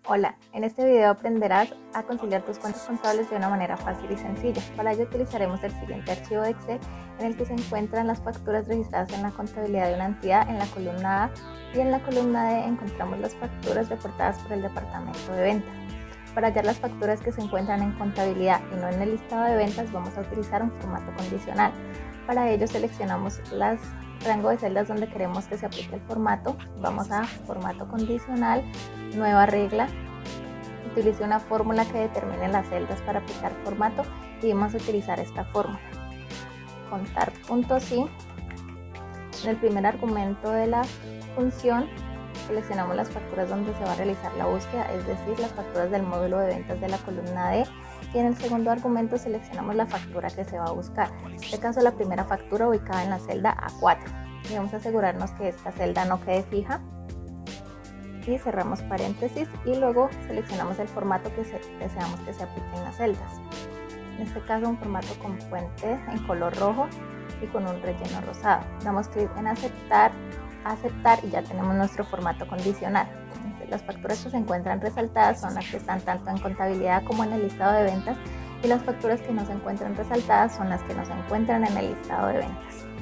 Hola, en este video aprenderás a conciliar tus cuentas contables de una manera fácil y sencilla. Para ello utilizaremos el siguiente archivo de Excel en el que se encuentran las facturas registradas en la contabilidad de una entidad en la columna A y en la columna D encontramos las facturas reportadas por el departamento de ventas. Para hallar las facturas que se encuentran en contabilidad y no en el listado de ventas vamos a utilizar un formato condicional. Para ello seleccionamos el rango de celdas donde queremos que se aplique el formato. Vamos a formato condicional, nueva regla. Utilice una fórmula que determine las celdas para aplicar formato y vamos a utilizar esta fórmula. Contar puntos y en el primer argumento de la función seleccionamos las facturas donde se va a realizar la búsqueda, es decir, las facturas del módulo de ventas de la columna D, y en el segundo argumento seleccionamos la factura que se va a buscar, en este caso la primera factura ubicada en la celda A4, y vamos a asegurarnos que esta celda no quede fija y cerramos paréntesis y luego seleccionamos el formato que deseamos que se aplique en las celdas, en este caso un formato con fuente en color rojo y con un relleno rosado. Damos clic en aceptar y ya tenemos nuestro formato condicional. Las facturas que se encuentran resaltadas son las que están tanto en contabilidad como en el listado de ventas, y las facturas que no se encuentran resaltadas son las que no se encuentran en el listado de ventas.